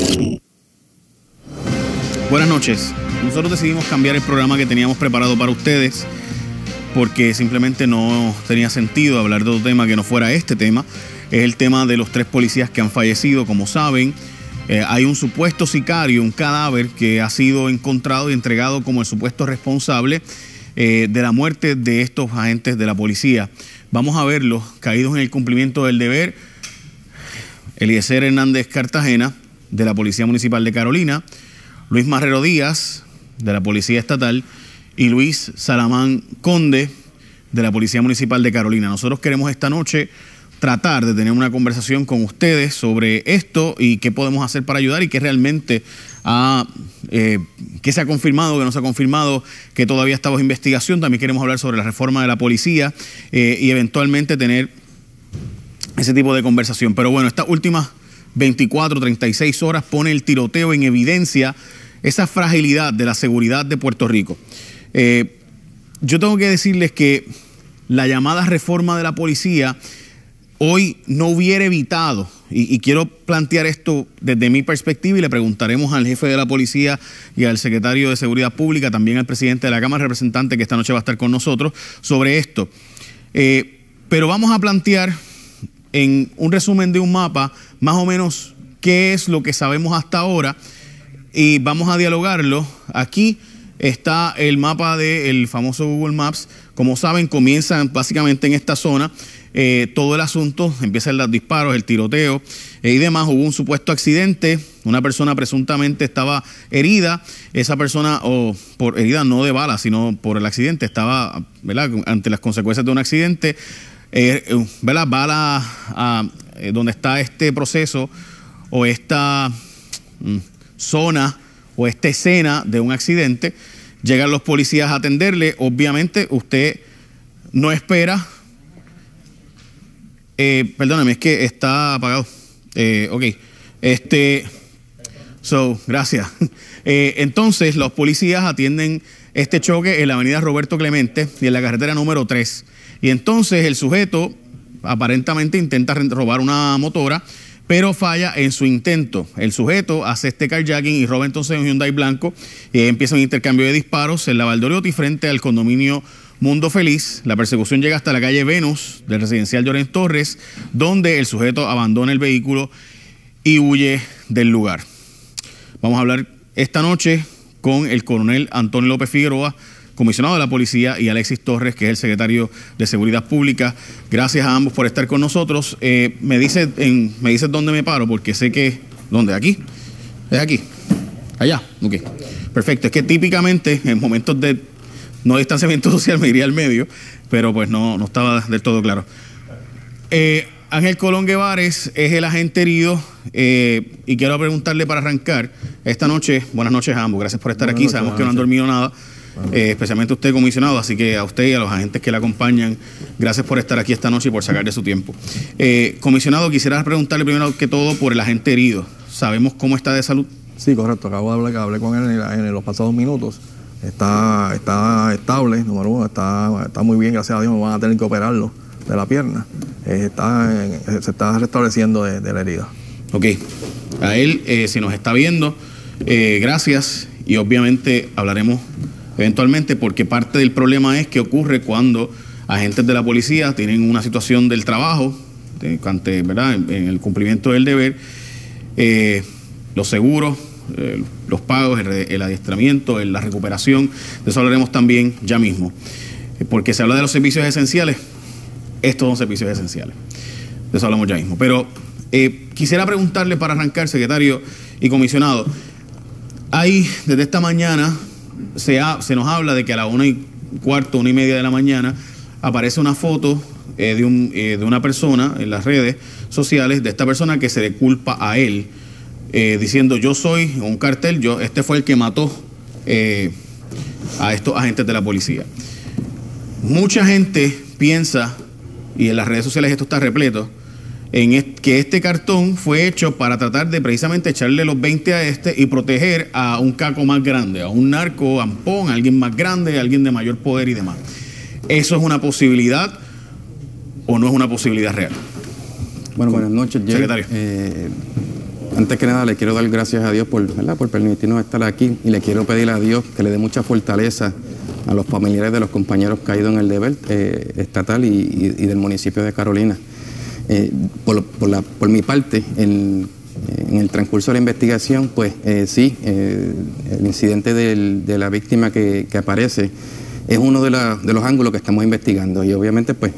Buenas noches. Nosotros decidimos cambiar el programa que teníamos preparado para ustedes porque simplemente no tenía sentido hablar de otro tema que no fuera este tema. Es el tema de los 3 policías que han fallecido. Como saben, hay un supuesto sicario, un cadáver que ha sido encontrado y entregado como el supuesto responsable de la muerte de estos agentes de la policía. Vamos a verlos caídos en el cumplimiento del deber. Eliezer Hernández Cartagena, de la Policía Municipal de Carolina, Luis Marrero Díaz, de la Policía Estatal, y Luis Salamán Conde, de la Policía Municipal de Carolina. Nosotros queremos esta noche tratar de tener una conversación con ustedes sobre esto y qué podemos hacer para ayudar y qué realmente qué se ha confirmado, qué no se ha confirmado, que todavía estamos en investigación. También queremos hablar sobre la reforma de la policía y eventualmente tener ese tipo de conversación. Pero bueno, estas últimas 24, 36 horas pone el tiroteo en evidencia esa fragilidad de la seguridad de Puerto Rico. Yo tengo que decirles que la llamada reforma de la policía hoy no hubiera evitado, y quiero plantear esto desde mi perspectiva y le preguntaremos al jefe de la policía y al secretario de Seguridad Pública, también al presidente de la Cámara de Representantes que esta noche va a estar con nosotros sobre esto. Pero vamos a plantear en un resumen de un mapa más o menos qué es lo que sabemos hasta ahora y vamos a dialogarlo. Aquí está el mapa del famoso Google Maps. Como saben, comienza básicamente en esta zona todo el asunto, empiezan los disparos, el tiroteo y demás. Hubo un supuesto accidente, una persona presuntamente estaba herida, esa persona, o por herida no de bala, sino por el accidente, estaba, ¿verdad?, ante las consecuencias de un accidente, ¿verdad?, va a donde está este proceso o esta zona o esta escena de un accidente. Llegan los policías a atenderle. Obviamente usted no espera, perdóname, es que está apagado. Ok, gracias. Entonces los policías atienden este choque en la avenida Roberto Clemente y en la carretera número 3. Y entonces el sujeto aparentemente intenta robar una motora, pero falla en su intento. El sujeto hace este carjacking y roba entonces un Hyundai blanco y empieza un intercambio de disparos en la Valdoriotti frente al condominio Mundo Feliz. La persecución llega hasta la calle Venus del residencial Llorens Torres, donde el sujeto abandona el vehículo y huye del lugar. Vamos a hablar esta noche con el coronel Antonio López Figueroa, comisionado de la policía, y Alexis Torres, que es el secretario de Seguridad Pública. Gracias a ambos por estar con nosotros. Me dices dónde me paro, porque sé que... ¿Dónde? ¿Aquí? ¿Es aquí? Allá. Ok. Perfecto. Es que típicamente en momentos de no distanciamiento social me iría al medio, pero pues no estaba del todo claro. Ángel Colón Guevares es el agente herido y quiero preguntarle para arrancar esta noche. Buenas noches a ambos. Gracias por estar aquí. Sabemos que no han dormido nada. Especialmente usted, comisionado, así que a usted y a los agentes que le acompañan, gracias por estar aquí esta noche y por sacar de su tiempo. Comisionado, quisiera preguntarle primero que todo por el agente herido. ¿Sabemos cómo está de salud? Sí, correcto. Acabo de hablar, hablé con él en los pasados minutos. Está estable, número uno, está muy bien, gracias a Dios. No van a tener que operarlo de la pierna. Se está restableciendo de la herida. Ok. A él, si nos está viendo, gracias, y obviamente hablaremos eventualmente, porque parte del problema es que ocurre cuando agentes de la policía tienen una situación del trabajo, ¿verdad?, en el cumplimiento del deber, los seguros, los pagos, el adiestramiento, la recuperación. De eso hablaremos también ya mismo, porque se habla de los servicios esenciales. Estos son servicios esenciales, de eso hablamos ya mismo. Pero quisiera preguntarle para arrancar, secretario y comisionado, desde esta mañana se nos habla de que a la 1:15, 1:30 de la mañana aparece una foto de una persona en las redes sociales, de esta persona que se le culpa a él, diciendo: yo soy un cartel, este fue el que mató a estos agentes de la policía. Mucha gente piensa, y en las redes sociales esto está repleto, que este cartón fue hecho para tratar de precisamente echarle los 20 a este y proteger a un caco más grande, a un narco ampón, a alguien más grande, a alguien de mayor poder y demás. ¿Eso es una posibilidad o no es una posibilidad real? Bueno, buenas noches, Jerry. Secretario. Antes que nada le quiero dar gracias a Dios por permitirnos estar aquí, y le quiero pedir a Dios que le dé mucha fortaleza a los familiares de los compañeros caídos en el deber estatal y del municipio de Carolina. Por mi parte, en el transcurso de la investigación, pues sí, el incidente de la víctima que aparece es uno de los ángulos que estamos investigando, y obviamente pues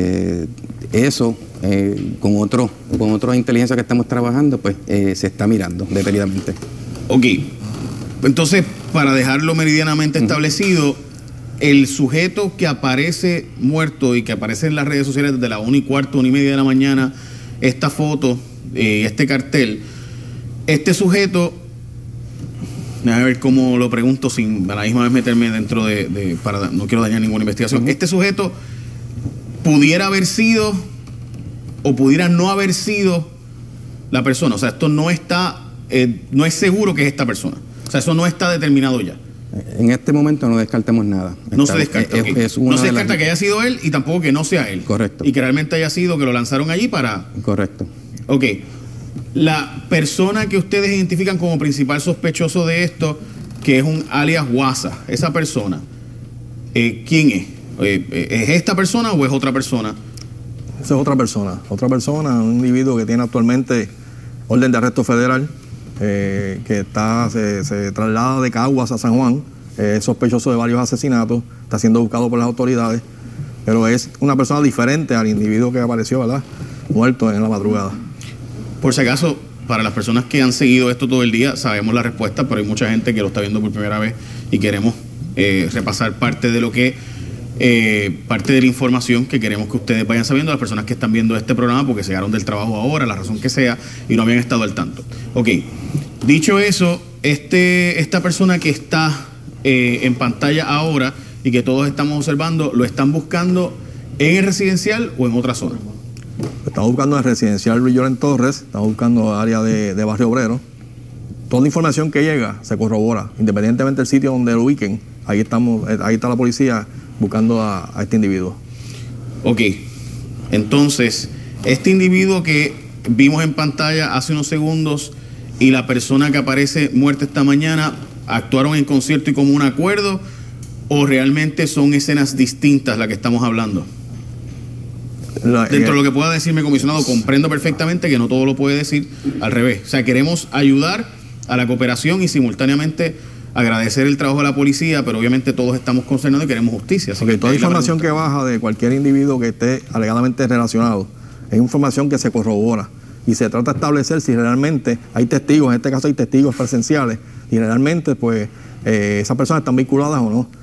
eso con otra inteligencia que estamos trabajando, pues se está mirando detenidamente. Ok, entonces para dejarlo meridianamente establecido, el sujeto que aparece muerto y que aparece en las redes sociales desde las 1:15, 1:30 de la mañana, esta foto, este cartel, este sujeto, déjame ver cómo lo pregunto sin a la misma vez meterme dentro no quiero dañar ninguna investigación. Este sujeto pudiera haber sido o pudiera no haber sido la persona. O sea, esto no está, no es seguro que es esta persona. O sea, eso no está determinado ya. En este momento no descartemos nada. No se descarta. No se descarta que haya sido él y tampoco que no sea él. Correcto. Y que realmente haya sido que lo lanzaron allí para... Correcto. Ok. La persona que ustedes identifican como principal sospechoso de esto, que es un alias Guasa, esa persona, ¿quién es? ¿Es esta persona o es otra persona? Esa es otra persona, un individuo que tiene actualmente orden de arresto federal, que se traslada de Caguas a San Juan, es sospechoso de varios asesinatos, está siendo buscado por las autoridades, pero es una persona diferente al individuo que apareció, ¿verdad?, muerto en la madrugada. Por si acaso, para las personas que han seguido esto todo el día, sabemos la respuesta, pero hay mucha gente que lo está viendo por primera vez y queremos repasar parte de lo que parte de la información que queremos que ustedes vayan sabiendo, las personas que están viendo este programa porque llegaron del trabajo ahora, la razón que sea, y no habían estado al tanto. Ok, dicho eso, esta persona que está en pantalla ahora y que todos estamos observando, ¿lo están buscando en el residencial o en otra zona? Estamos buscando en el residencial Luis Llorén Torres, estamos buscando área de Barrio Obrero. Toda la información que llega se corrobora, independientemente del sitio donde lo ubiquen. Ahí está la policía buscando a este individuo. Ok, entonces, este individuo que vimos en pantalla hace unos segundos y la persona que aparece muerta esta mañana, ¿actuaron en concierto y como un acuerdo o realmente son escenas distintas las que estamos hablando? Dentro de lo que pueda decirme, comisionado, comprendo perfectamente que no todo lo puede decir al revés. O sea, queremos ayudar a la cooperación y simultáneamente agradecer el trabajo de la policía, pero obviamente todos estamos concernados y queremos justicia. Porque toda información que baja de cualquier individuo que esté alegadamente relacionado es información que se corrobora y se trata de establecer si realmente hay testigos, en este caso hay testigos presenciales, y realmente pues esas personas están vinculadas o no.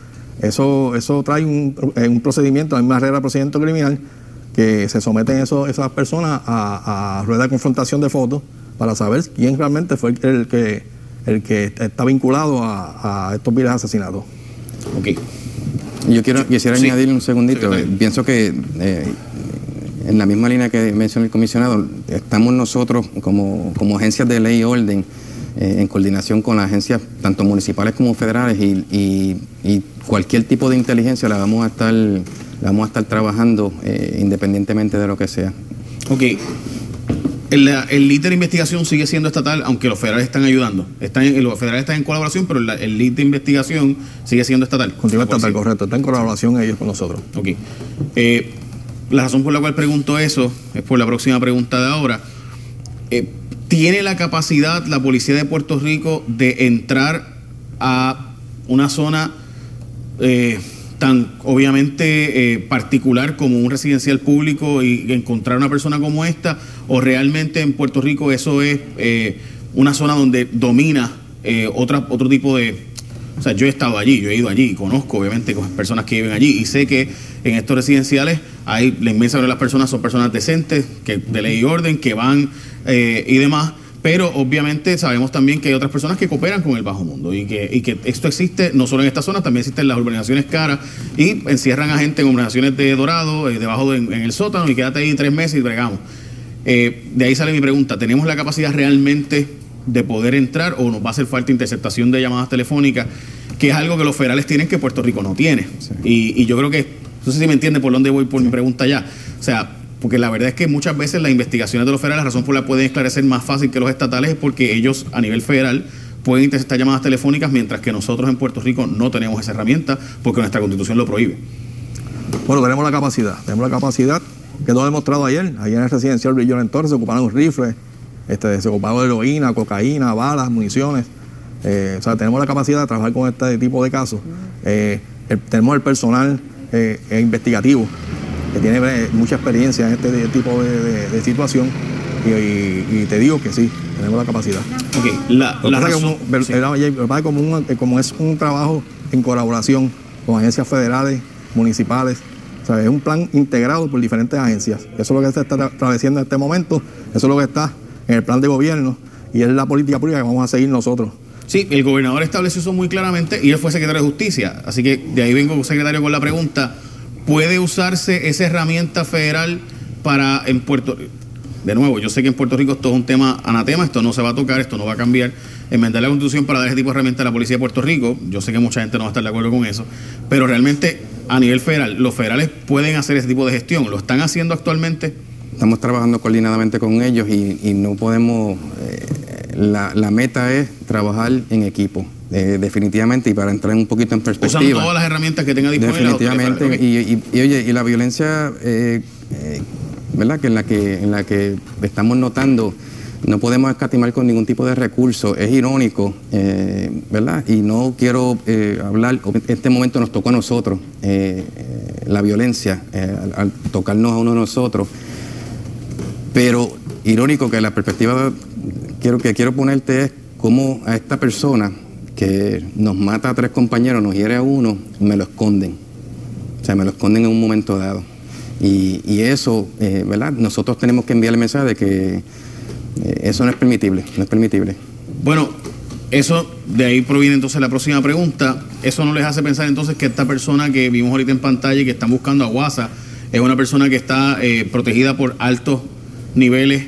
Eso trae un procedimiento, la misma regla de procedimiento criminal, que se someten esas personas a rueda de confrontación de fotos para saber quién realmente fue el que está vinculado a estos viles asesinatos. Ok. Yo quisiera añadir un segundito. Pienso que en la misma línea que mencionó el comisionado, estamos nosotros como agencias de ley y orden en coordinación con las agencias tanto municipales como federales y cualquier tipo de inteligencia la vamos a estar trabajando independientemente de lo que sea. Ok. El lead de investigación sigue siendo estatal, aunque los federales están ayudando. Los federales están en colaboración, pero el lead de investigación sigue siendo estatal. Continúa estatal, correcto. Está en colaboración ellos con nosotros. Ok. La razón por la cual pregunto eso es por la próxima pregunta de ahora. ¿Tiene la capacidad la policía de Puerto Rico de entrar a una zona tan obviamente particular como un residencial público y encontrar una persona como esta, o realmente en Puerto Rico eso es una zona donde domina otro tipo de... O sea, yo he estado allí, yo he ido allí, conozco obviamente con personas que viven allí y sé que en estos residenciales hay la inmensa mayoría de las personas son personas decentes, que de ley y orden, que van y demás. Pero obviamente sabemos también que hay otras personas que cooperan con el bajo mundo y que esto existe no solo en esta zona, también existen las urbanizaciones caras y encierran a gente en urbanizaciones de Dorado, debajo en el sótano, y quédate ahí 3 meses y bregamos. De ahí sale mi pregunta, ¿tenemos la capacidad realmente de poder entrar o nos va a hacer falta interceptación de llamadas telefónicas, que es algo que los federales tienen que Puerto Rico no tiene? Sí. Y yo creo que, no sé si me entiende por dónde voy por mi pregunta ya. O sea, porque la verdad es que muchas veces las investigaciones de los federales, la razón por la que pueden esclarecer más fácil que los estatales es porque ellos a nivel federal pueden interceptar llamadas telefónicas, mientras que nosotros en Puerto Rico no tenemos esa herramienta porque nuestra Constitución lo prohíbe. Bueno, tenemos la capacidad que nos ha demostrado ayer en el residencial Brillo en Torres, se ocuparon rifles, se ocuparon heroína, cocaína, balas, municiones. O sea, tenemos la capacidad de trabajar con este tipo de casos. Tenemos el personal investigativo que tiene mucha experiencia en este tipo de situación y te digo que sí, tenemos la capacidad. Como es un trabajo en colaboración con agencias federales, municipales, o sea, es un plan integrado por diferentes agencias. Eso es lo que se está estableciendo en este momento, eso es lo que está en el plan de gobierno y es la política pública que vamos a seguir nosotros. Sí, el gobernador estableció eso muy claramente y él fue secretario de Justicia. Así que de ahí vengo, secretario, con la pregunta. ¿Puede usarse esa herramienta federal para en Puerto Rico? De nuevo, yo sé que en Puerto Rico esto es un tema anatema, esto no se va a tocar, esto no va a cambiar. Enmendar la Constitución para dar ese tipo de herramienta a la Policía de Puerto Rico, yo sé que mucha gente no va a estar de acuerdo con eso, pero realmente a nivel federal, los federales pueden hacer ese tipo de gestión. ¿Lo están haciendo actualmente? Estamos trabajando coordinadamente con ellos y no podemos... La meta es trabajar en equipo, definitivamente, y para entrar un poquito en perspectiva. Usando todas las herramientas que tenga disponibles. Definitivamente, oye, y la violencia, ¿verdad? Que en la que estamos notando, no podemos escatimar con ningún tipo de recurso. Es irónico, ¿verdad? Y no quiero hablar, en este momento nos tocó a nosotros, la violencia, al tocarnos a uno de nosotros, pero irónico que la perspectiva que quiero ponerte es cómo a esta persona que nos mata a 3 compañeros, nos hiere a uno, me lo esconden. O sea, me lo esconden en un momento dado. Y eso, ¿verdad? Nosotros tenemos que enviar el mensaje de que eso no es permitible, no es permitible. Bueno, eso, de ahí proviene entonces la próxima pregunta. ¿Eso no les hace pensar entonces que esta persona que vimos ahorita en pantalla y que están buscando a Guasa es una persona que está protegida por altos niveles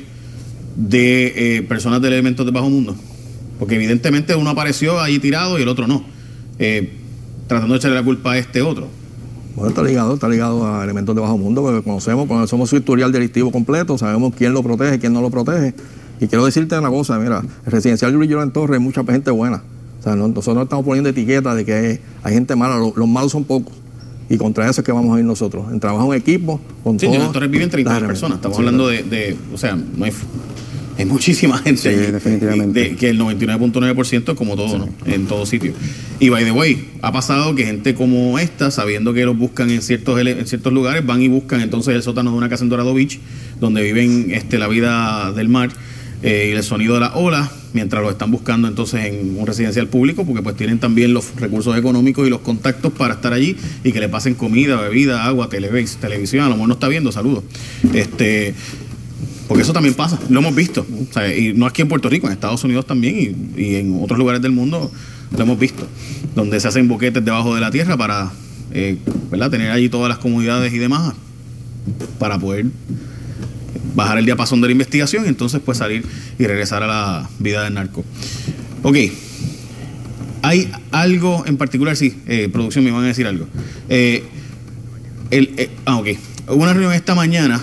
de personas del elementos de bajo mundo? Porque evidentemente uno apareció ahí tirado y el otro no, tratando de echarle la culpa a este otro. Bueno, está ligado a elementos de bajo mundo, porque conocemos su historial delictivo completo, sabemos quién lo protege, quién no lo protege. Y quiero decirte una cosa, mira, el residencial Brillo en Torres hay mucha gente buena. O sea, nosotros no estamos poniendo etiquetas de que hay gente mala, los malos son pocos. Y contra eso es que vamos a ir nosotros, en trabajo en equipo, con sí, en Torres viven 30 personas, estamos hablando o sea, no hay muchísima gente, sí, definitivamente. que el 99.9% es como todo, sí, ¿no? En todo sitio. Y by the way, ha pasado que gente como esta, sabiendo que los buscan en ciertos lugares, van y buscan entonces el sótano de una casa en Dorado Beach, donde viven la vida del mar y el sonido de las olas, mientras los están buscando entonces en un residencial público, porque pues tienen también los recursos económicos y los contactos para estar allí y que le pasen comida, bebida, agua, televisión. A lo mejor no está viendo, saludos. Porque eso también pasa, lo hemos visto, o sea, y no aquí en Puerto Rico, en Estados Unidos también y en otros lugares del mundo lo hemos visto, donde se hacen boquetes debajo de la tierra para ¿verdad? Tener allí todas las comunidades y demás para poder bajar el diapasón de la investigación y entonces pues salir y regresar a la vida del narco. Ok, hay algo en particular, sí, producción, me van a decir algo. Ok, hubo una reunión esta mañana.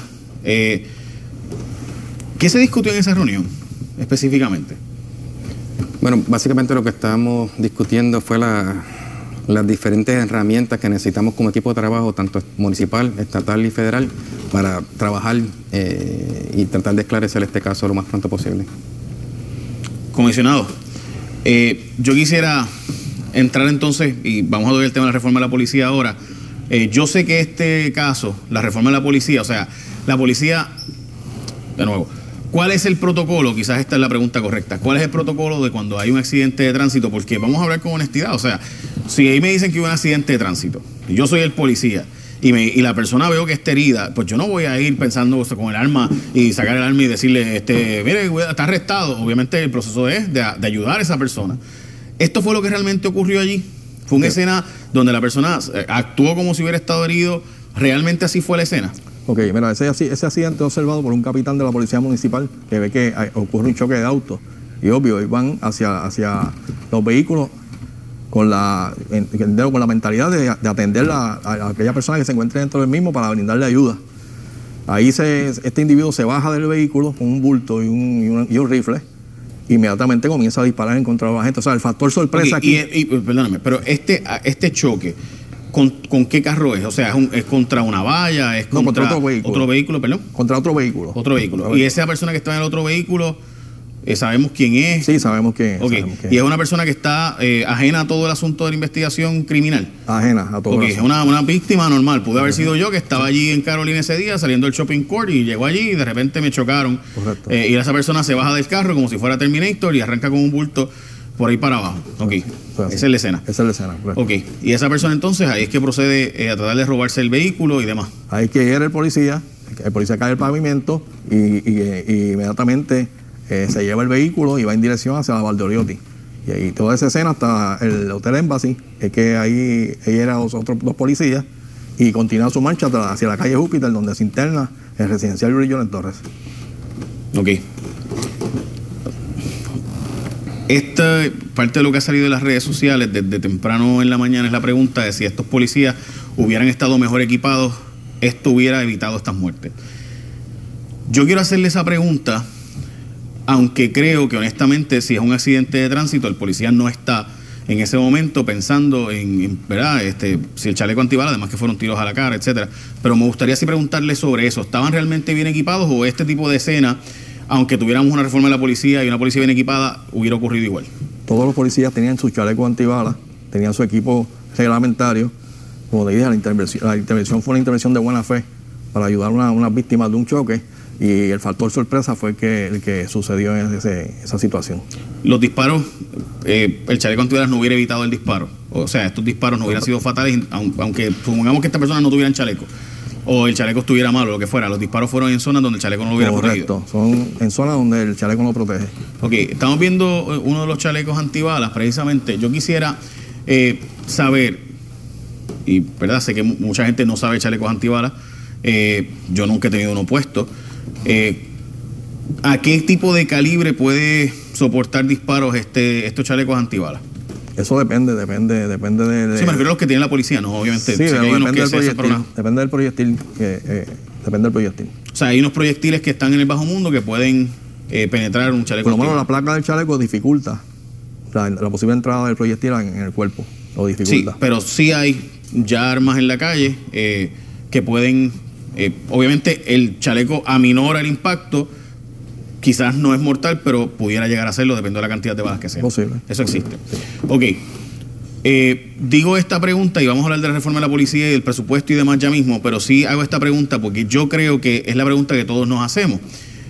¿Qué se discutió en esa reunión específicamente? Bueno, básicamente lo que estábamos discutiendo fue las diferentes herramientas que necesitamos como equipo de trabajo, tanto municipal, estatal y federal, para trabajar y tratar de esclarecer este caso lo más pronto posible. Comisionado, yo quisiera entrar entonces, y vamos a ver el tema de la reforma de la policía ahora. Yo sé que este caso, la reforma de la policía, o sea, la policía, de nuevo, ¿cuál es el protocolo? Quizás esta es la pregunta correcta. ¿Cuál es el protocolo de cuando hay un accidente de tránsito? Porque vamos a hablar con honestidad. O sea, si ahí me dicen que hubo un accidente de tránsito y yo soy el policía y la persona veo que está herida, pues yo no voy a ir pensando con el arma y sacar el arma y decirle, mire, está arrestado. Obviamente el proceso es de ayudar a esa persona. ¿Esto fue lo que realmente ocurrió allí? ¿Fue una escena donde la persona actuó como si hubiera estado herido? ¿Realmente así fue la escena? Ok, mira, ese accidente observado por un capitán de la Policía Municipal que ve que ocurre un choque de autos y obvio, van hacia los vehículos con la mentalidad de atender a aquella persona que se encuentre dentro del mismo para brindarle ayuda. Ahí este individuo se baja del vehículo con un bulto y un rifle. Inmediatamente comienza a disparar en contra de la gente. O sea, el factor sorpresa aquí... Perdóname, pero este choque, ¿con qué carro es? O sea, ¿es contra una valla? ¿Es contra otro vehículo? ¿Otro vehículo, perdón? Contra otro vehículo. Otro vehículo. ¿Y esa persona que está en el otro vehículo, sabemos quién es? Sí, sabemos quién es. Okay. ¿Y es una persona que está ajena a todo el asunto de la investigación criminal? Ajena a todo el asunto. Es una víctima normal. Pude haber sido yo, que estaba allí en Carolina ese día, saliendo del shopping court, y llegó allí y de repente me chocaron. Correcto. Y esa persona se baja del carro como si fuera Terminator y arranca con un bulto por ahí para abajo. Ok. Esa es la escena. Esa es la escena, correcto. Ok. Y esa persona entonces ahí es que procede a tratar de robarse el vehículo y demás. Ahí es que llega el policía cae del pavimento y inmediatamente se lleva el vehículo y va en dirección hacia la Valdoriotti. Y ahí toda esa escena hasta el Hotel Embassy, es que ahí eran los otros dos policías, y continúa su marcha hacia la calle Júpiter, donde se interna el residencial Luis Llorens Torres. Ok. Esta parte de lo que ha salido de las redes sociales desde temprano en la mañana es la pregunta de si estos policías hubieran estado mejor equipados, esto hubiera evitado estas muertes. Yo quiero hacerle esa pregunta, aunque creo que honestamente si es un accidente de tránsito, el policía no está en ese momento pensando en ¿verdad? Si el chaleco antibala, además que fueron tiros a la cara, etcétera. Pero me gustaría sí preguntarle sobre eso. ¿Estaban realmente bien equipados o este tipo de escena, aunque tuviéramos una reforma de la policía y una policía bien equipada, hubiera ocurrido igual? Todos los policías tenían sus chalecos antibalas, tenían su equipo reglamentario. Como te dije, la intervención fue una intervención de buena fe para ayudar a unas víctimas de un choque, y el factor sorpresa fue el que sucedió en esa situación. Los disparos, el chaleco antibalas no hubiera evitado el disparo. O sea, estos disparos no hubieran sido fatales, aunque supongamos que estas personas no tuvieran chaleco, o el chaleco estuviera malo, lo que fuera. Los disparos fueron en zonas donde el chaleco no lo hubiera protegido. Correcto, son en zonas donde el chaleco no protege. Ok, estamos viendo uno de los chalecos antibalas, precisamente. Yo quisiera saber, y verdad, sé que mucha gente no sabe chalecos antibalas, yo nunca he tenido uno puesto. ¿A qué tipo de calibre puede soportar disparos estos chalecos antibalas? Eso depende de... Sí, me refiero a los que tiene la policía, ¿no? Obviamente. Sí, depende del proyectil. Depende del proyectil. O sea, hay unos proyectiles que están en el bajo mundo que pueden penetrar un chaleco. Por lo menos la placa del chaleco dificulta la posible entrada del proyectil en el cuerpo. Lo dificulta. Sí, pero sí hay ya armas en la calle que pueden... obviamente el chaleco aminora el impacto, quizás no es mortal, pero pudiera llegar a serlo, dependiendo de la cantidad de balas que sea. Posible. Eso existe. Ok. Digo esta pregunta y vamos a hablar de la reforma de la policía y del presupuesto y demás ya mismo, pero sí hago esta pregunta porque yo creo que es la pregunta que todos nos hacemos.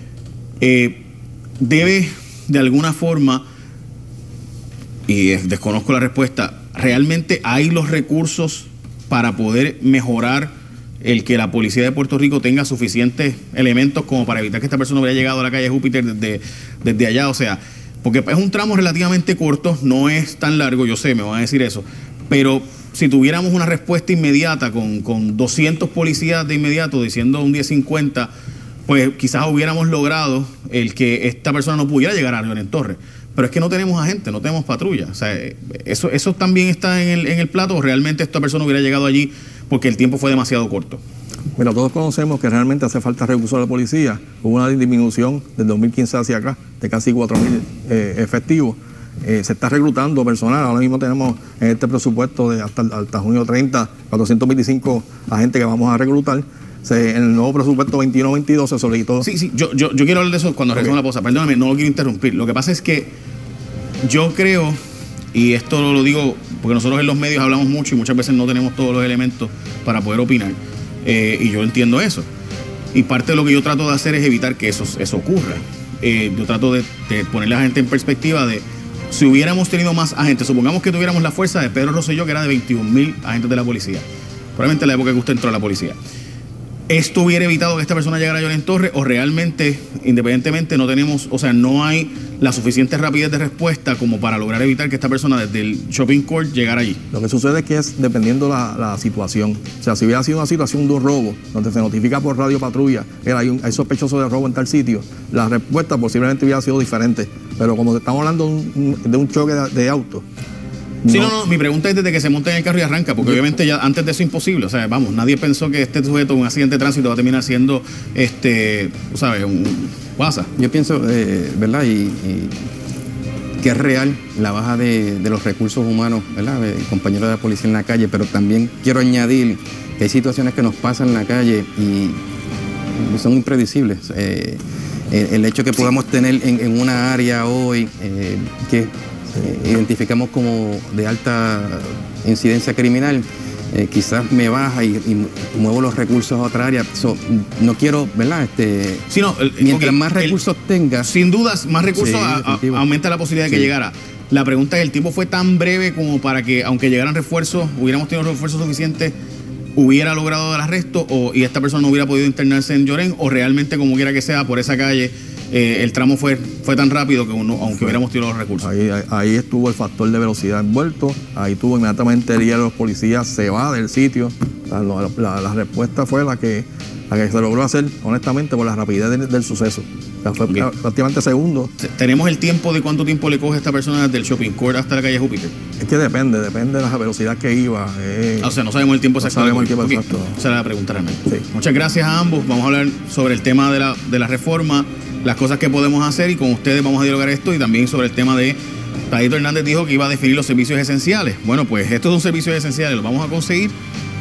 Debe, de alguna forma, y desconozco la respuesta, ¿realmente hay los recursos para poder mejorar el que la policía de Puerto Rico tenga suficientes elementos como para evitar que esta persona hubiera llegado a la calle Júpiter desde allá? O sea, porque es un tramo relativamente corto, no es tan largo, yo sé, me van a decir eso, pero si tuviéramos una respuesta inmediata con 200 policías de inmediato diciendo un 10-50, pues quizás hubiéramos logrado el que esta persona no pudiera llegar a Llorens Torres. Pero es que no tenemos agentes, no tenemos patrulla. O sea, eso también está en el plato, o realmente esta persona hubiera llegado allí porque el tiempo fue demasiado corto. Mira, todos conocemos que realmente hace falta recursos a la policía. Hubo una disminución del 2015 hacia acá de casi 4.000 efectivos. Se está reclutando personal. Ahora mismo tenemos en este presupuesto de hasta junio 30, 425 agentes que vamos a reclutar. En el nuevo presupuesto 21-22 se solicitó... Sí, yo quiero hablar de eso cuando regrese la pausa. Perdóname, no lo quiero interrumpir. Lo que pasa es que yo creo, y esto lo digo porque nosotros en los medios hablamos mucho y muchas veces no tenemos todos los elementos para poder opinar, y yo entiendo eso. Y parte de lo que yo trato de hacer es evitar que eso ocurra. Yo trato de ponerle a la gente en perspectiva de si hubiéramos tenido más agentes, supongamos que tuviéramos la fuerza de Pedro Rosselló, que era de 21.000 agentes de la policía, probablemente en la época que usted entró a la policía. ¿Esto hubiera evitado que esta persona llegara a Llorens Torres o realmente, independientemente, no tenemos, o sea, no hay la suficiente rapidez de respuesta como para lograr evitar que esta persona desde el shopping court llegara allí? Lo que sucede es que es dependiendo la situación. O sea, si hubiera sido una situación de un robo, donde se notifica por radio patrulla que hay sospechoso de robo en tal sitio, la respuesta posiblemente hubiera sido diferente. Pero como estamos hablando de un choque de auto, Sí, no, mi pregunta es desde que se monta en el carro y arranca, porque obviamente ya antes de eso es imposible. O sea, vamos, nadie pensó que este sujeto en un accidente de tránsito va a terminar siendo, ¿sabes? Un WhatsApp. Yo pienso, ¿verdad? Y que es real la baja de los recursos humanos, ¿verdad? Compañeros de la policía en la calle, pero también quiero añadir que hay situaciones que nos pasan en la calle y son impredecibles. El hecho que podamos tener en una área hoy que identificamos como de alta incidencia criminal, quizás me baja y muevo los recursos a otra área. No quiero, ¿verdad? Sí, no, mientras más recursos tenga. Sin dudas, más recursos aumenta la posibilidad de que llegara. La pregunta es, ¿el tiempo fue tan breve como para que, aunque llegaran refuerzos, hubiéramos tenido refuerzos suficientes, hubiera logrado el arresto y esta persona no hubiera podido internarse en Llorén? ¿O realmente, como quiera que sea, por esa calle, el tramo fue tan rápido que aunque hubiéramos tenido los recursos? Ahí estuvo el factor de velocidad envuelto, ahí tuvo inmediatamente el día de los policías, se va del sitio. La respuesta fue la que se logró hacer, honestamente, por la rapidez del suceso. O sea, fue prácticamente segundos. ¿Tenemos el tiempo de cuánto tiempo le coge a esta persona desde el shopping court hasta la calle Júpiter? Es que depende de la velocidad que iba. O sea, no sabemos el tiempo exacto. No sabemos el tiempo exacto. Esa era la pregunta realmente. Sí. Muchas gracias a ambos. Vamos a hablar sobre el tema de la reforma, las cosas que podemos hacer, y con ustedes vamos a dialogar esto, y también sobre el tema de Tatito Hernández dijo que iba a definir los servicios esenciales. Bueno, pues estos son servicios esenciales, los vamos a conseguir.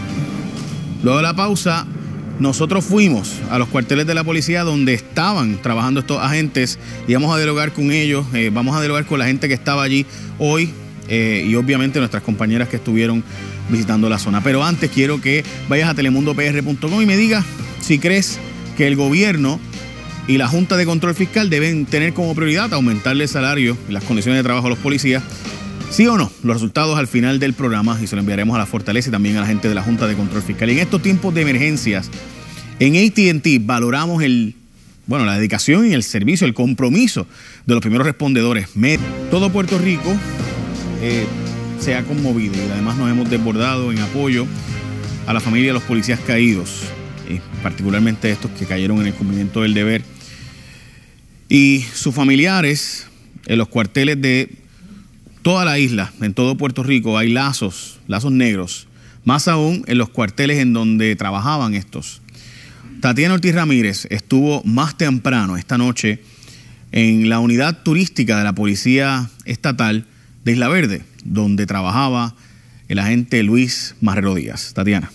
Luego de la pausa, nosotros fuimos a los cuarteles de la policía donde estaban trabajando estos agentes y vamos a dialogar con ellos, vamos a dialogar con la gente que estaba allí hoy y obviamente nuestras compañeras que estuvieron visitando la zona. Pero antes quiero que vayas a telemundopr.com y me digas si crees que el gobierno y la Junta de Control Fiscal deben tener como prioridad aumentarle el salario y las condiciones de trabajo a los policías. ¿Sí o no? Los resultados al final del programa, y se lo enviaremos a la Fortaleza y también a la gente de la Junta de Control Fiscal. Y en estos tiempos de emergencias, en AT&T valoramos la dedicación y el servicio, el compromiso de los primeros respondedores. Todo Puerto Rico se ha conmovido y además nos hemos desbordado en apoyo a la familia de los policías caídos, particularmente estos que cayeron en el cumplimiento del deber, y sus familiares en los cuarteles de toda la isla, en todo Puerto Rico. Hay lazos negros, más aún en los cuarteles en donde trabajaban estos. Tatiana Ortiz Ramírez estuvo más temprano esta noche en la unidad turística de la Policía Estatal de Isla Verde, donde trabajaba el agente Luis Marrero Díaz. Tatiana.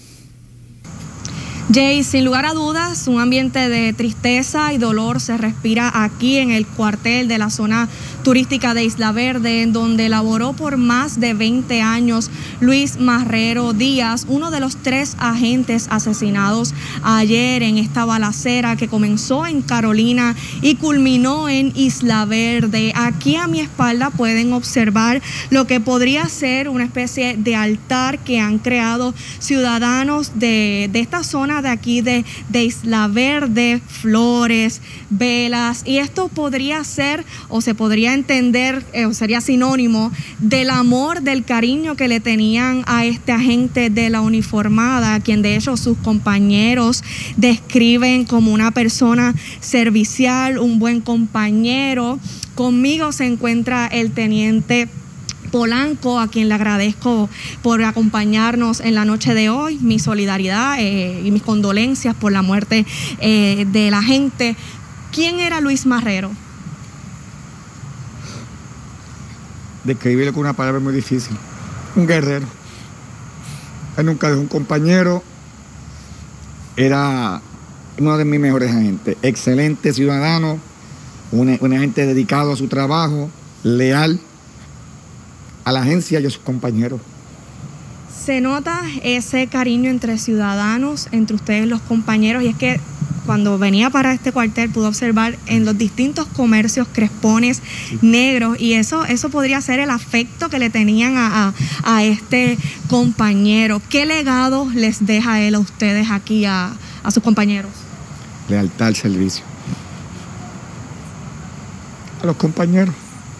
Jay, sin lugar a dudas, un ambiente de tristeza y dolor se respira aquí en el cuartel de la zona turística de Isla Verde, en donde laboró por más de 20 años Luis Marrero Díaz, uno de los 3 agentes asesinados ayer en esta balacera que comenzó en Carolina y culminó en Isla Verde. Aquí a mi espalda pueden observar lo que podría ser una especie de altar que han creado ciudadanos de esta zona de aquí de Isla Verde, flores, velas, y esto podría ser o se podría entender o sería sinónimo del amor, del cariño que le tenían a este agente de la uniformada, a quien de hecho sus compañeros describen como una persona servicial, un buen compañero. Conmigo se encuentra el teniente Polanco, a quien le agradezco por acompañarnos en la noche de hoy. Mi solidaridad y mis condolencias por la muerte de la gente. ¿Quién era Luis Marrero? Describirlo con una palabra muy difícil. Un guerrero. Él nunca dejó un compañero. Era uno de mis mejores agentes. Excelente ciudadano. Un agente dedicado a su trabajo, leal a la agencia y a sus compañeros. Se nota ese cariño entre ciudadanos, entre ustedes los compañeros, y es que cuando venía para este cuartel pude observar en los distintos comercios crespones negros, y eso podría ser el afecto que le tenían a este compañero. ¿Qué legado les deja él a ustedes aquí, a sus compañeros? Lealtad al servicio. A los compañeros.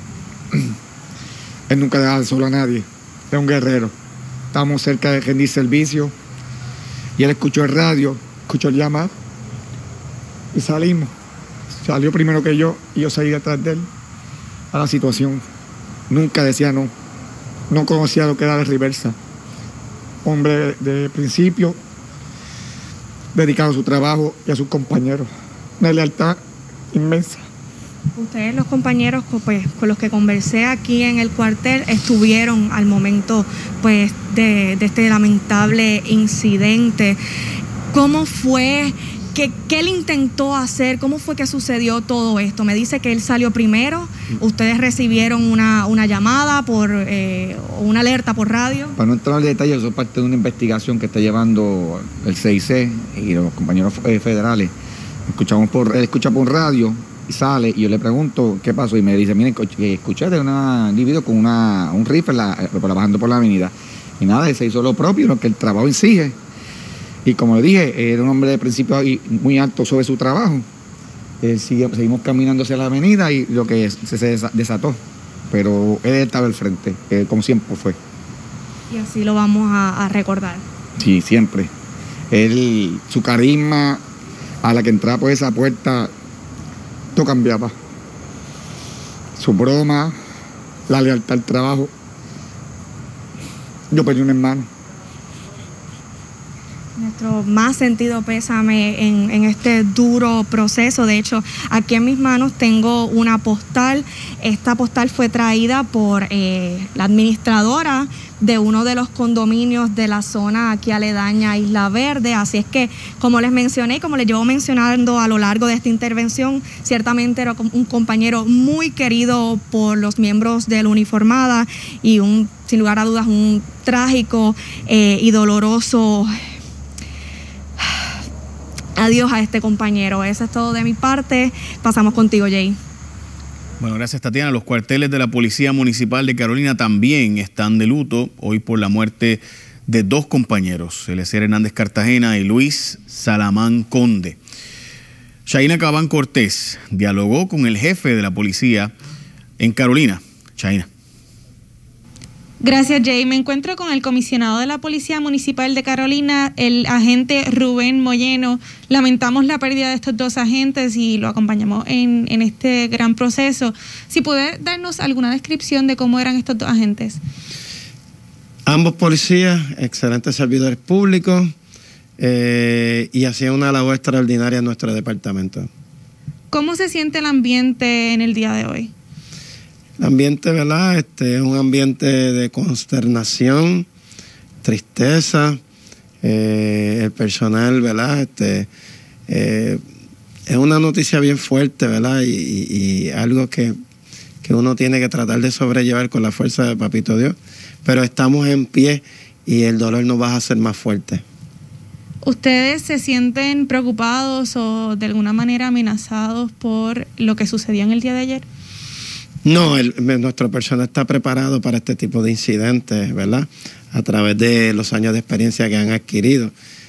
Él nunca dejaba solo a nadie. Era un guerrero. Estábamos cerca de rendir servicio y él escuchó el radio, escuchó el llamado y salimos. Salió primero que yo y yo salí detrás de él a la situación. Nunca decía no. no conocía lo que era de reversa. Hombre de principio, dedicado a su trabajo y a sus compañeros. Una lealtad inmensa. Ustedes, los compañeros pues, con los que conversé aquí en el cuartel, estuvieron al momento pues, de este lamentable incidente. ¿Cómo fue? ¿Qué él intentó hacer? ¿Cómo fue que sucedió todo esto? Me dice que él salió primero. ¿Ustedes recibieron una llamada o una alerta por radio? Para no entrar en detalle, eso es parte de una investigación que está llevando el CIC y los compañeros federales. Él escucha por radio y sale, y yo le pregunto qué pasó, y me dice, miren, escuché de un individuo con un rifle bajando por la avenida. Y nada, él se hizo lo propio, lo que el trabajo exige. Y como le dije, era un hombre de principio muy alto sobre su trabajo. Seguimos caminando hacia la avenida y lo que se desató. Pero él estaba al frente, como siempre fue. Y así lo vamos a recordar. Sí, siempre. Su carisma, a la que entraba por esa puerta, todo cambiaba. Su broma, la lealtad al trabajo. Yo perdí un hermano. Nuestro más sentido pésame en este duro proceso. De hecho, aquí en mis manos tengo una postal. Esta postal fue traída por la administradora de uno de los condominios de la zona aquí aledaña a Isla Verde. Así es que, como les mencioné y como les llevo mencionando a lo largo de esta intervención, ciertamente era un compañero muy querido por los miembros de la uniformada y sin lugar a dudas, un trágico y doloroso adiós a este compañero. Eso es todo de mi parte. Pasamos contigo, Jay. Bueno, gracias, Tatiana. Los cuarteles de la Policía Municipal de Carolina también están de luto hoy por la muerte de dos compañeros, Eliezer Hernández Cartagena y Luis Salamán Conde. Shaina Cabán Cortés dialogó con el jefe de la policía en Carolina. Shaina. Gracias, Jay. Me encuentro con el comisionado de la Policía Municipal de Carolina, el agente Rubén Moyeno. Lamentamos la pérdida de estos dos agentes y lo acompañamos en este gran proceso. Si puede darnos alguna descripción de cómo eran estos dos agentes. Ambos policías, excelentes servidores públicos y hacían una labor extraordinaria en nuestro departamento. ¿Cómo se siente el ambiente en el día de hoy? El ambiente, ¿verdad? Es un ambiente de consternación, tristeza. El personal, ¿verdad? Es una noticia bien fuerte, ¿verdad? Y algo que uno tiene que tratar de sobrellevar con la fuerza de Papito Dios. Pero estamos en pie y el dolor nos va a hacer más fuerte. ¿Ustedes se sienten preocupados o de alguna manera amenazados por lo que sucedió en el día de ayer? No, nuestro personal está preparado para este tipo de incidentes, ¿verdad? A través de los años de experiencia que han adquirido.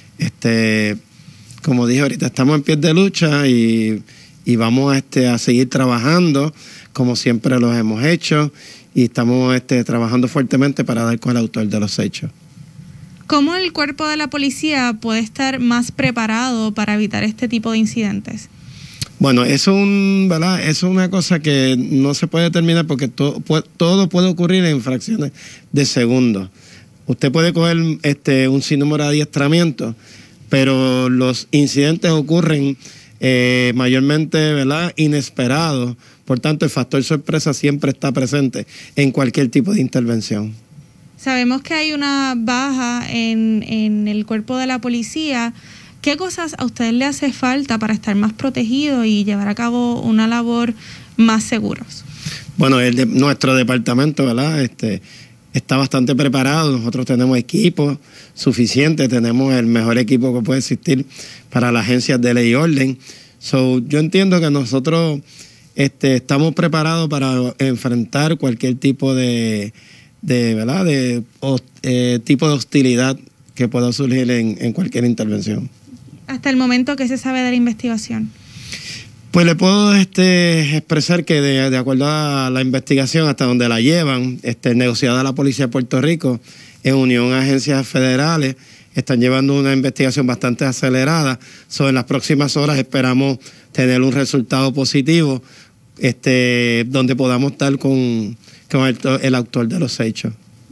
Como dije ahorita, estamos en pie de lucha y vamos a seguir trabajando como siempre lo hemos hecho y estamos trabajando fuertemente para dar con el autor de los hechos. ¿Cómo el cuerpo de la policía puede estar más preparado para evitar este tipo de incidentes? Bueno, ¿verdad? Eso es una cosa que no se puede determinar porque todo puede ocurrir en fracciones de segundos. Usted puede coger un sinnúmero de adiestramientos, pero los incidentes ocurren mayormente, ¿verdad?, inesperados. Por tanto, el factor sorpresa siempre está presente en cualquier tipo de intervención. Sabemos que hay una baja en el cuerpo de la policía. ¿Qué cosas a ustedes le hace falta para estar más protegidos y llevar a cabo una labor más seguros? Bueno, nuestro departamento, ¿verdad? Está bastante preparado. Nosotros tenemos equipos suficientes, tenemos el mejor equipo que puede existir para las agencias de ley y orden. Yo entiendo que nosotros estamos preparados para enfrentar cualquier tipo ¿verdad? Tipo de hostilidad que pueda surgir en cualquier intervención. Hasta el momento, ¿qué se sabe de la investigación? Pues le puedo expresar que de acuerdo a la investigación hasta donde la llevan, negociada la Policía de Puerto Rico en unión a agencias federales, están llevando una investigación bastante acelerada. En las próximas horas esperamos tener un resultado positivo donde podamos estar con el autor de los hechos.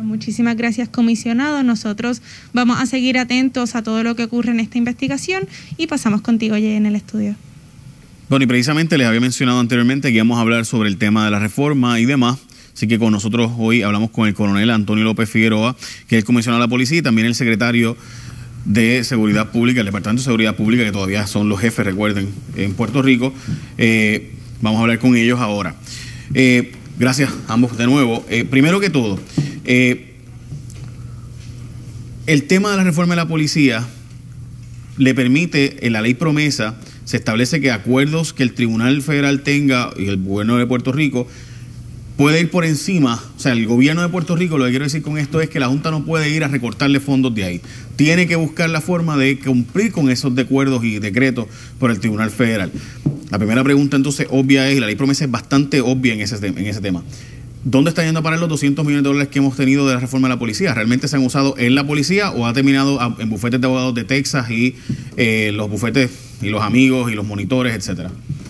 Muchísimas gracias, comisionado. Nosotros vamos a seguir atentos a todo lo que ocurre en esta investigación y pasamos contigo, Jay, en el estudio. Bueno, y precisamente les había mencionado anteriormente que íbamos a hablar sobre el tema de la reforma y demás. Así que con nosotros hoy hablamos con el coronel Antonio López Figueroa, que es el comisionado de la policía, y también el secretario de Seguridad Pública, el Departamento de Seguridad Pública, que todavía son los jefes, recuerden, en Puerto Rico. Vamos a hablar con ellos ahora. Gracias a ambos de nuevo. Primero que todo, el tema de la reforma de la policía le permite, en la ley promesa, se establece que acuerdos que el Tribunal Federal tenga y el gobierno de Puerto Rico puede ir por encima. O sea, el gobierno de Puerto Rico, lo que quiero decir con esto es que la Junta no puede ir a recortarle fondos de ahí. Tiene que buscar la forma de cumplir con esos acuerdos y decretos por el Tribunal Federal. La primera pregunta entonces obvia es, y la ley promesa es bastante obvia en ese tema, ¿dónde están yendo a parar los $200 millones que hemos tenido de la reforma de la policía? ¿Realmente se han usado en la policía o ha terminado en bufetes de abogados de Texas y los bufetes y los amigos y los monitores, etcétera?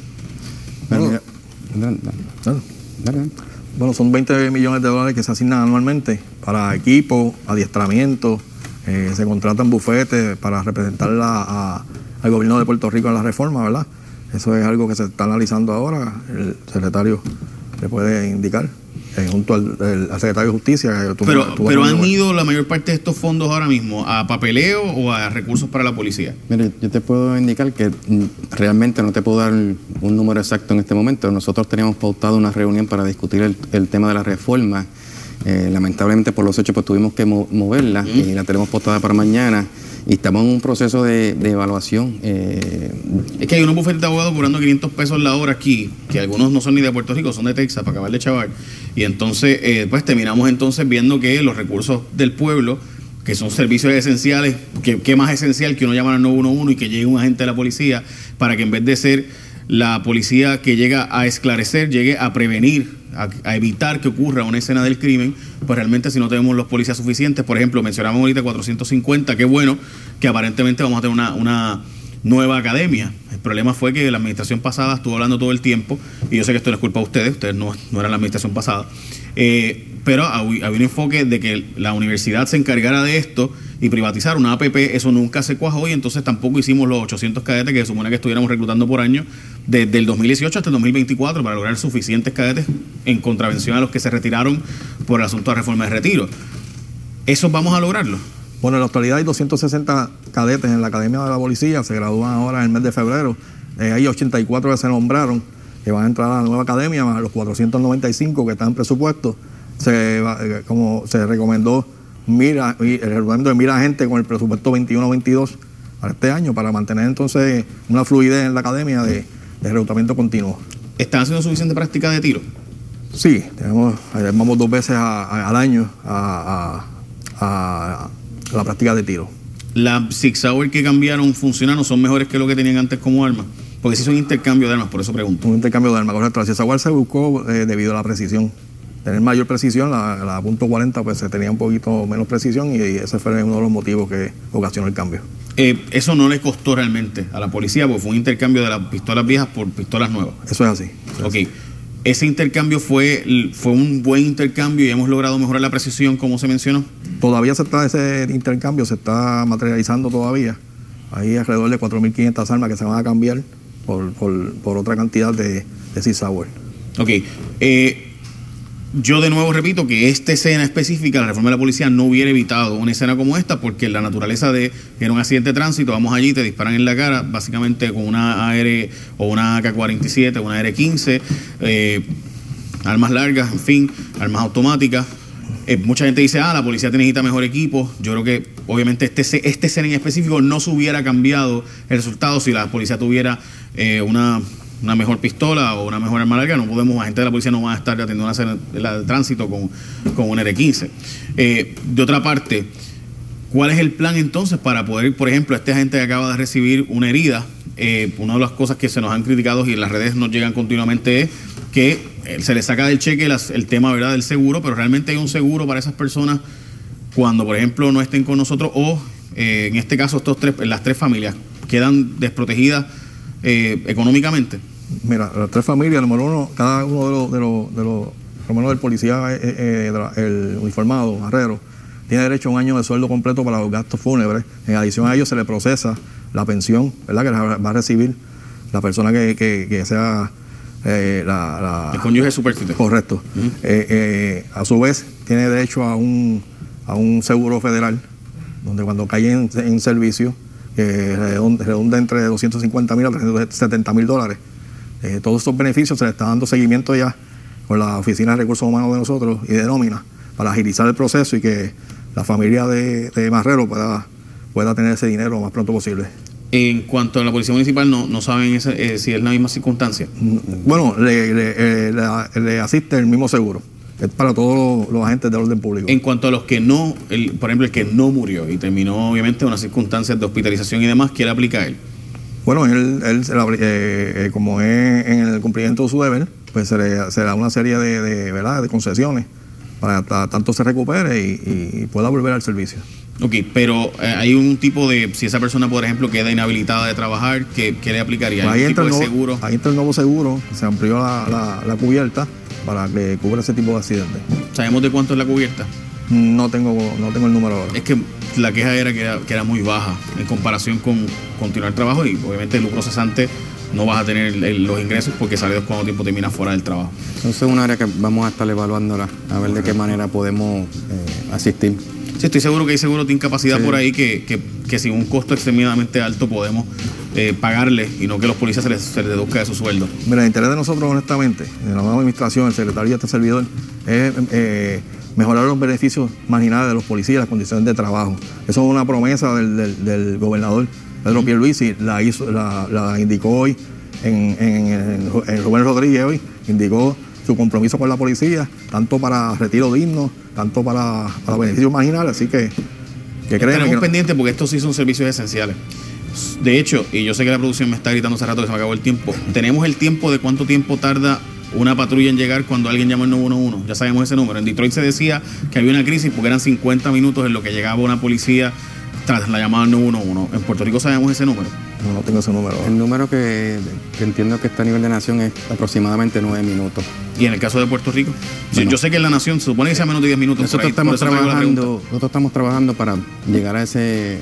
Bueno, son $20 millones que se asignan anualmente para equipo, adiestramiento, se contratan bufetes para representar al gobierno de Puerto Rico en la reforma, ¿verdad? Eso es algo que se está analizando ahora, el secretario le puede indicar, junto al secretario de Justicia. Pero ¿han ido la mayor parte de estos fondos ahora mismo a papeleo o a recursos para la policía? Mire, yo te puedo indicar que realmente no te puedo dar un número exacto en este momento. Nosotros teníamos pautado una reunión para discutir el tema de la reforma. Lamentablemente por los hechos pues tuvimos que moverla y la tenemos pautada para mañana. Y estamos en un proceso de evaluación. Es que hay unos bufetes de abogados cobrando $500 la hora aquí, que algunos no son ni de Puerto Rico, son de Texas, para acabar de chaval. Y entonces, pues terminamos entonces viendo que los recursos del pueblo, que son servicios esenciales, que más esencial que uno llamar al 911 y que llegue un agente de la policía, para que en vez de ser la policía que llega a esclarecer, llegue a prevenir, a evitar que ocurra una escena del crimen, pues realmente si no tenemos los policías suficientes, por ejemplo, mencionamos ahorita 450, qué bueno que aparentemente vamos a tener una nueva academia. El problema fue que la administración pasada estuvo hablando todo el tiempo, y yo sé que esto no es culpa de ustedes no eran la administración pasada, pero había un enfoque de que la universidad se encargara de esto y privatizar una APP. Eso nunca se cuajó, y entonces tampoco hicimos los 800 cadetes que se supone que estuviéramos reclutando por año desde el 2018 hasta el 2024 para lograr suficientes cadetes en contravención a los que se retiraron por el asunto de reforma de retiro. ¿Eso vamos a lograrlo? Bueno, en la actualidad hay 260 cadetes en la Academia de la Policía, se gradúan ahora en el mes de febrero. Hay 84 que se nombraron, que van a entrar a la nueva academia, más los 495 que están en presupuesto. Como se recomendó, el reglamento de mira gente con el presupuesto 21-22 para este año, para mantener entonces una fluidez en la academia de reclutamiento continuo. ¿Están haciendo suficiente práctica de tiro? Sí, vamos 2 veces al año a la práctica de tiro. ¿Las Sig Sauer que cambiaron funcionan o son mejores que lo que tenían antes como armas? Porque sí son intercambio de armas, por eso pregunto. Un intercambio de armas, correcto. La Sig Sauer se buscó debido a la precisión. Tener mayor precisión, la .40 pues se tenía un poquito menos precisión, y ese fue uno de los motivos que ocasionó el cambio. Eso no le costó realmente a la policía, porque fue un intercambio de las pistolas viejas por pistolas nuevas. Eso es así. Ok. ¿Ese intercambio fue un buen intercambio y hemos logrado mejorar la precisión como se mencionó? Todavía ese intercambio se está materializando todavía. Hay alrededor de 4.500 armas que se van a cambiar por otra cantidad de Sig Sauer. Ok. Yo de nuevo repito que esta escena específica, la reforma de la policía, no hubiera evitado una escena como esta, porque la naturaleza de que era un accidente de tránsito, vamos allí, te disparan en la cara, básicamente con una AR o una AK-47, una AR-15, armas largas, en fin, armas automáticas. Mucha gente dice, la policía necesita mejor equipo. Yo creo que obviamente este escena en específico no se hubiera cambiado el resultado si la policía tuviera una mejor pistola o una mejor arma larga. No podemos, la gente de la policía no va a estar atendiendo una escena de tránsito con un R-15. De otra parte, ¿cuál es el plan entonces para poder, por ejemplo, este agente que acaba de recibir una herida? Una de las cosas que se nos han criticado y en las redes nos llegan continuamente es que se le saca del cheque el tema, ¿verdad?, del seguro, pero realmente hay un seguro para esas personas cuando, por ejemplo, no estén con nosotros, o en este caso las 3 familias quedan desprotegidas económicamente. Mira, las 3 familias, número uno, cada uno de los por lo menos el policía, el uniformado, Marrero, tiene derecho a 1 año de sueldo completo para los gastos fúnebres. En adición a ello se le procesa la pensión, ¿verdad?, que va a recibir la persona que sea el cónyuge superfluo. Correcto. A su vez tiene derecho a un seguro federal, donde cuando cae en servicio, redunda entre $250,000 a $370,000. Todos estos beneficios se le está dando seguimiento ya con la Oficina de Recursos Humanos de nosotros y de nómina para agilizar el proceso y que la familia de Marrero pueda tener ese dinero lo más pronto posible. En cuanto a la Policía Municipal, no saben si es la misma circunstancia. Bueno, le asiste el mismo seguro. Es para todos los agentes del orden público. En cuanto a los que no, por ejemplo, el que no murió y terminó obviamente unas circunstancias de hospitalización y demás, ¿qué le aplica a él? Bueno, él como es en el cumplimiento de su deber, pues se le da una serie de concesiones para tanto se recupere y pueda volver al servicio. Ok, pero hay un tipo de, si esa persona, por ejemplo, queda inhabilitada de trabajar, ¿qué le aplicaría? Ahí entra, seguro? Ahí entra el nuevo seguro, se amplió la cubierta para que cubra ese tipo de accidentes. ¿Sabemos de cuánto es la cubierta? No tengo el número ahora. Es que la queja era que era muy baja en comparación con continuar el trabajo y obviamente el lucro cesante no vas a tener los ingresos porque sabes cuánto tiempo terminas fuera del trabajo. Entonces es un área que vamos a estar evaluándola, a ver de qué manera podemos asistir. Sí, estoy seguro que hay seguros de incapacidad por ahí que sin un costo extremadamente alto podemos pagarle y no que los policías se les deduzca de su sueldo. Mira, el interés de nosotros, honestamente, de la nueva administración, el secretario y este servidor, es mejorar los beneficios marginales de los policías, las condiciones de trabajo. Eso es una promesa del gobernador Pedro Pierluisi, la indicó hoy en Rubén Rodríguez hoy, indicó su compromiso con la policía, tanto para retiro digno, tanto para beneficios marginales, así que créanme que pendientes porque estos sí son servicios esenciales. De hecho, y yo sé que la producción me está gritando hace rato que se me acabó el tiempo, tenemos el tiempo de cuánto tiempo tarda una patrulla en llegar cuando alguien llama al 911. Ya sabemos ese número. En Detroit se decía que había una crisis porque eran 50 minutos en lo que llegaba una policía tras la llamada al 911. ¿En Puerto Rico sabemos ese número? No tengo ese número. El número que entiendo que está a nivel de nación es aproximadamente 9 minutos. ¿Y en el caso de Puerto Rico? Bueno, yo sé que en la nación se supone que sea menos de 10 minutos. Nosotros estamos trabajando para llegar a ese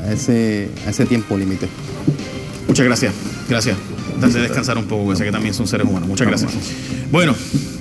tiempo límite. Muchas gracias. Gracias. Date descansar un poco, que sé que también son seres humanos. Muchas gracias. Bueno,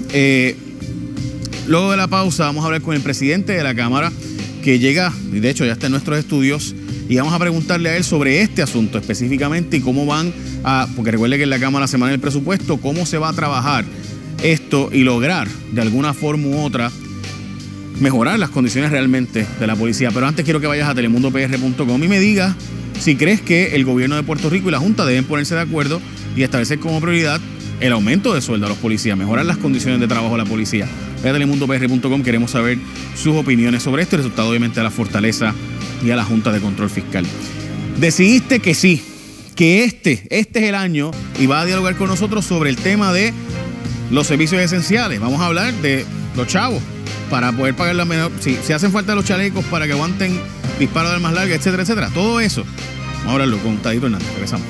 luego de la pausa vamos a hablar con el presidente de la Cámara, que llega, y de hecho ya está en nuestros estudios, y vamos a preguntarle a él sobre este asunto específicamente y cómo van porque recuerde que en la Cámara se maneja el presupuesto, cómo se va a trabajar esto y lograr de alguna forma u otra mejorar las condiciones realmente de la policía. Pero antes quiero que vayas a telemundopr.com y me digas si crees que el gobierno de Puerto Rico y la Junta deben ponerse de acuerdo y establecer como prioridad el aumento de sueldo a los policías, mejorar las condiciones de trabajo de la policía. Vaya a telemundopr.com, queremos saber sus opiniones sobre esto y el resultado obviamente a la Fortaleza y a la Junta de Control Fiscal. Decidiste que sí, que este es el año y va a dialogar con nosotros sobre el tema de los servicios esenciales. Vamos a hablar de los chavos para poder pagar la menor, si hacen falta los chalecos para que aguanten disparos de armas largas, etcétera, etcétera. Todo eso. Vamos a hablarlo con Tadito Hernández. Regresamos.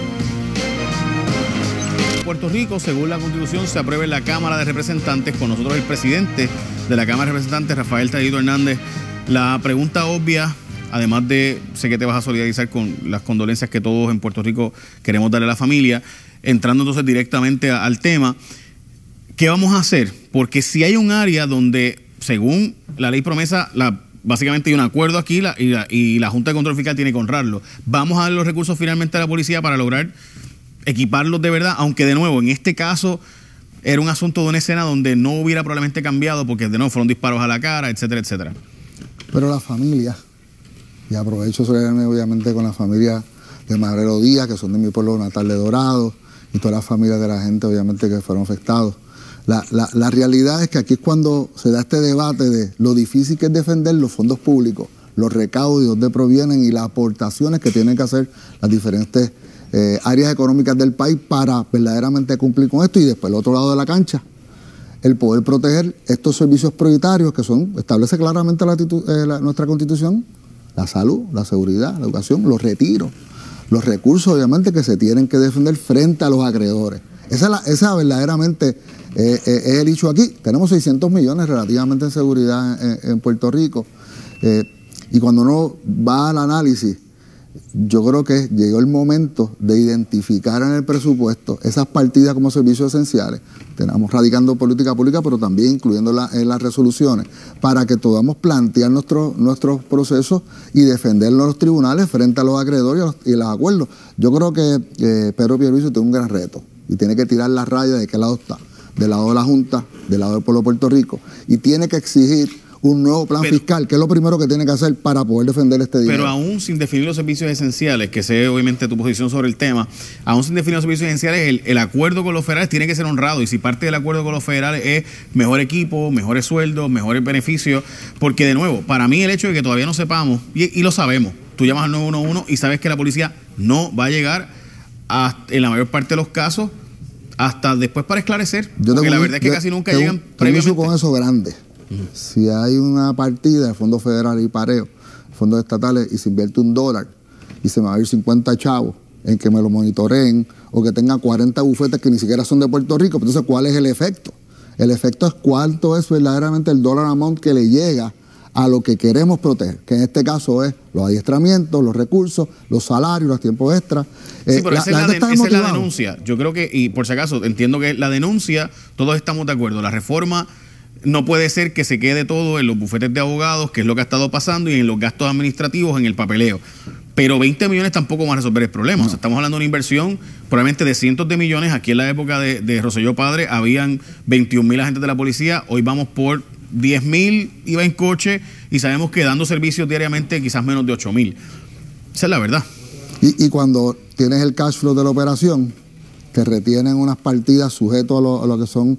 Puerto Rico, según la Constitución, se aprueba en la Cámara de Representantes. Con nosotros el presidente de la Cámara de Representantes, Rafael Tadito Hernández. La pregunta obvia, además de, sé que te vas a solidarizar con las condolencias que todos en Puerto Rico queremos darle a la familia, entrando entonces directamente al tema, ¿qué vamos a hacer? Porque si hay un área donde, según la ley promesa, básicamente hay un acuerdo aquí y la Junta de Control Fiscal tiene que honrarlo. Vamos a dar los recursos finalmente a la policía para lograr equiparlos de verdad, aunque de nuevo, en este caso era un asunto de una escena donde no hubiera probablemente cambiado porque de nuevo fueron disparos a la cara, etcétera, etcétera. Pero la familia, y aprovecho obviamente con la familia de Marrero Díaz, que son de mi pueblo natal de Dorado, y todas las familias de la gente obviamente que fueron afectados. La realidad es que aquí es cuando se da este debate de lo difícil que es defender los fondos públicos, los recaudos, de dónde provienen y las aportaciones que tienen que hacer las diferentes áreas económicas del país para verdaderamente cumplir con esto. Y después el otro lado de la cancha, el poder proteger estos servicios prioritarios que establece claramente nuestra Constitución, la salud, la seguridad, la educación, los retiros, los recursos obviamente que se tienen que defender frente a los acreedores. Esa verdaderamente es el hecho aquí. Tenemos 600 millones relativamente en seguridad en Puerto Rico. Y cuando uno va al análisis, yo creo que llegó el momento de identificar en el presupuesto esas partidas como servicios esenciales. Tenemos radicando política pública, pero también incluyendo en las resoluciones, para que podamos plantear nuestros procesos y defenderlos en los tribunales frente a los acreedores y los acuerdos. Yo creo que Pedro Pierluisi tiene un gran reto y tiene que tirar la raya de qué lado está. Del lado de la Junta, del lado del pueblo de Puerto Rico, y tiene que exigir un nuevo plan fiscal, que es lo primero que tiene que hacer para poder defender este dinero. Pero aún sin definir los servicios esenciales, que sé obviamente tu posición sobre el tema, aún sin definir los servicios esenciales, el acuerdo con los federales tiene que ser honrado, y si parte del acuerdo con los federales es mejor equipo, mejores sueldos, mejores beneficios, porque de nuevo, para mí el hecho de que todavía no sepamos, y lo sabemos, tú llamas al 911 y sabes que la policía no va a llegar en la mayor parte de los casos hasta después para esclarecer, porque la verdad es que casi nunca llegan previamente. Con eso grande. Si hay una partida de fondos federales y pareo, fondos estatales, y se invierte $1 y se me va a ir 50 chavos en que me lo monitoreen, o que tenga 40 bufetes que ni siquiera son de Puerto Rico, entonces ¿cuál es el efecto? El efecto es cuánto es verdaderamente el dollar amount que le llega a lo que queremos proteger, que en este caso es los adiestramientos, los recursos, los salarios, los tiempos extras. Sí, pero esa es la denuncia. Yo creo que, y por si acaso, entiendo que la denuncia, todos estamos de acuerdo. La reforma no puede ser que se quede todo en los bufetes de abogados, que es lo que ha estado pasando, y en los gastos administrativos, en el papeleo. Pero 20 millones tampoco van a resolver el problema. No. O sea, estamos hablando de una inversión probablemente de cientos de millones. Aquí en la época de Rosselló Padre habían 21,000 agentes de la policía. Hoy vamos por 10,000, iba en coche, y sabemos que dando servicios diariamente quizás menos de 8,000. Esa es la verdad. Y cuando tienes el cash flow de la operación, te retienen unas partidas sujetas a lo que son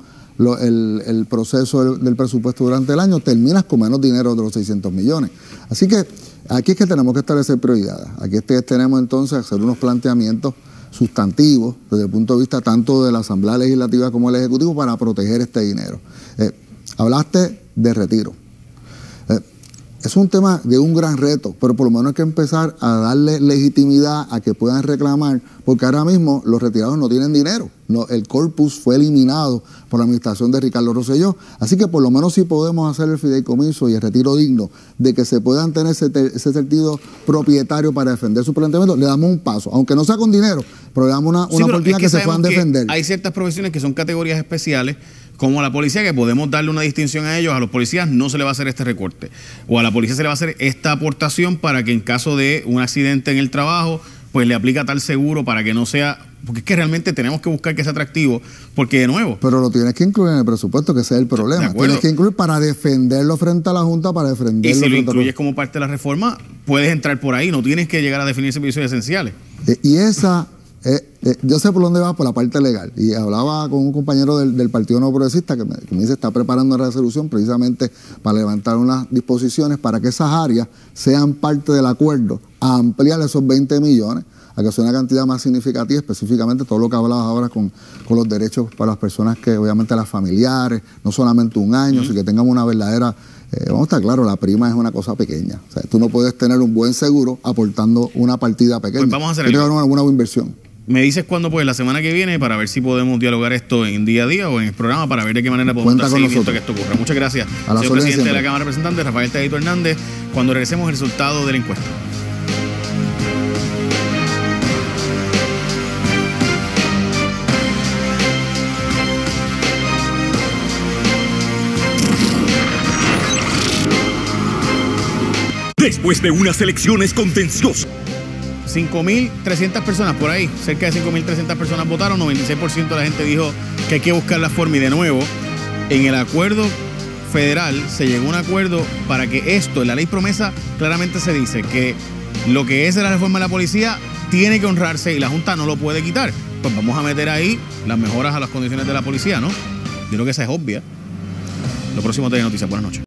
el proceso del presupuesto durante el año, terminas con menos dinero de los 600 millones. Así que aquí es que tenemos que establecer prioridades. Aquí tenemos entonces hacer unos planteamientos sustantivos desde el punto de vista tanto de la Asamblea Legislativa como del Ejecutivo para proteger este dinero. Hablaste de retiro. Es un tema de un gran reto, pero por lo menos hay que empezar a darle legitimidad a que puedan reclamar, porque ahora mismo los retirados no tienen dinero. No, el corpus fue eliminado por la administración de Ricardo Rosselló. Así que por lo menos si podemos hacer el fideicomiso y el retiro digno de que se puedan tener ese sentido propietario para defender su planteamiento, le damos un paso, aunque no sea con dinero, pero le damos una oportunidad que se puedan defender. Hay ciertas profesiones que son categorías especiales, como la policía, que podemos darle una distinción a ellos. A los policías no se le va a hacer este recorte, o a la policía se le va a hacer esta aportación para que en caso de un accidente en el trabajo, pues le aplica tal seguro para que no sea, porque es que realmente tenemos que buscar que sea atractivo, porque de nuevo... Pero lo tienes que incluir en el presupuesto, que ese es el problema. Tienes que incluir para defenderlo frente a la Junta, para defenderlo. Y si lo incluyes como parte de la reforma, puedes entrar por ahí, no tienes que llegar a definir servicios esenciales. Y esa... yo sé por dónde va, por la parte legal, y hablaba con un compañero del Partido No Progresista que me dice está preparando una resolución precisamente para levantar unas disposiciones para que esas áreas sean parte del acuerdo, a ampliar esos 20 millones a que sea una cantidad más significativa, específicamente todo lo que hablabas ahora con los derechos para las personas que, obviamente las familiares, no solamente un año, sino que tengamos una verdadera... vamos a estar claros, la prima es una cosa pequeña. O sea, tú no puedes tener un buen seguro aportando una partida pequeña. Pues vamos a hacer una buena inversión. Me dices cuándo, pues, la semana que viene, para ver si podemos dialogar esto en día a día o en el programa, para ver de qué manera podemos dar seguimiento a que esto ocurra. Muchas gracias, señor presidente de la Cámara de Representantes, Rafael Tadito Hernández. Cuando regresemos, el resultado de la encuesta. Después de unas elecciones contenciosas. 5.300 personas por ahí, cerca de 5.300 personas votaron, 96% de la gente dijo que hay que buscar la forma, y de nuevo, en el acuerdo federal se llegó a un acuerdo para que esto, en la ley promesa claramente se dice que lo que es la reforma de la policía tiene que honrarse y la Junta no lo puede quitar. Pues vamos a meter ahí las mejoras a las condiciones de la policía, ¿no? Yo creo que esa es obvia. Lo próximo te noticias. Buenas noches.